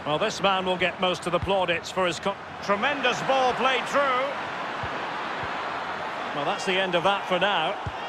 Well, this man will get most of the plaudits for his... Tremendous ball played through. Well, that's the end of that for now.